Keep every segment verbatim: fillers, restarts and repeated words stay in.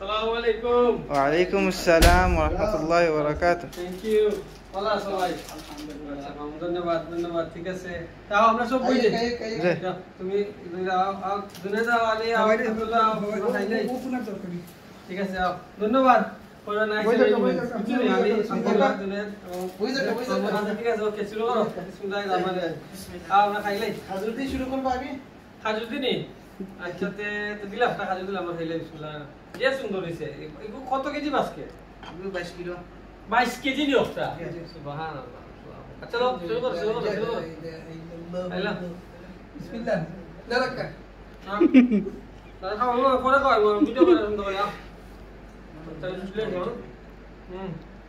আসসালামু আলাইকুম। ওয়া আলাইকুম আসসালাম ওয়া রাহমাতুল্লাহি ওয়া বারাকাতুহু। Thank you. ভালো আছো ভাই? আলহামদুলিল্লাহ। ধন্যবাদ ধন্যবাদ। ঠিক আছে, তাও আমরা সব বুঝে তুমি দুনে যাও আলী আলহামদুলিল্লাহ খাইলে ঠিক আছে। আও ধন্যবাদ। পরে না আইছে কিছু নেই, আমি সম্পূর্ণ দুনে বুঝে বুঝে ঠিক আছে। ওকে শুরু করো। বিসমিল্লাহির রহমানির রহিম। আও আমরা খাইলে হাজুর দিয়ে শুরু করব আগে। হাজুর দিনি আচ্ছা তে তো দিলা একটা হাজুর দিলাম আমরা খাইলে বিসমিল্লাহ। যে সুন্দর হইছে। এগো কত কেজি মাছকে? বাইশ কিলো। বাইশ কেজি নি ওটা। সুবহানাল্লাহ। আচ্ছা চলো শুরু করো শুরু করো শুরু করো। আইলা বিসমিল্লাহ। দাঁড়াকা। হ্যাঁ। দাঁড়া খাও পরে কই ভিডিও করে সুন্দর করে। তাহলে শুলে যাও। হুম।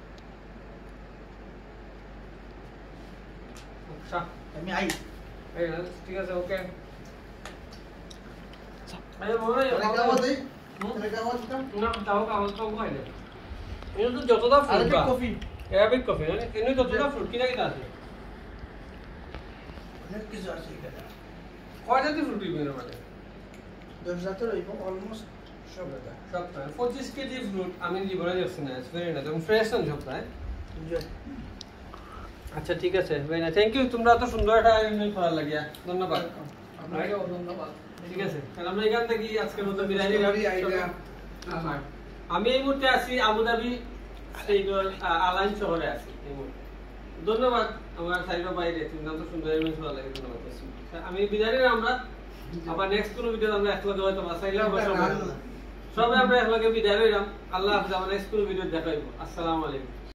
আচ্ছা আমি আই। এই ঠিক আছে ওকে। আরে বলো না কাওয়া দেই। তুমি কাওয়া দিতাম না তাও কাওয়া তো কইলে। এই তো যতটা ফ্রুট বা কফি অ্যারাবিক কফি মানে এনে যতটা ফ্রুট কিনা কিনা আছে অনেক কিছু আছে এখানে। কয়টা দি ফ্রুট দিবেন মানে দশ জাতের হইব অলমোস্ট সব এটা সব প্রায় পঁচিশ কেজি ফ্রুট আমি জীবনে দেখছি না। ইটস ভেরি নাইস এবং ফ্রেশ না সব প্রায়। আচ্ছা ঠিক আছে ভেরি নাইস। Thank you. তোমরা এত সুন্দর একটা আয়োজন করার লাগিয়া ধন্যবাদ। আপনাকেও ধন্যবাদ। ঠিক আছে তাহলে আমরা এখান থেকে আজকের মতো বিদায় নিলাম। আমি এই মুহূর্তে আছি আবুধাবি আলাইন শহরে আছি এই মুহূর্তে। ধন্যবাদ আমার সাইবা বাইরে তুমি তো সুন্দর ইমেজ ভালো লাগে ধন্যবাদ। আমি বিদায় নিলাম। আমরা আবার নেক্সট কোনো ভিডিও আমরা একলগে হয়তো মাসাইলাম সবাই আমরা একলগে বিদায় নিলাম। আল্লাহ হাফেজ। আমরা নেক্সট কোনো ভিডিও দেখাইবো। আসসালামু আলাইকুম।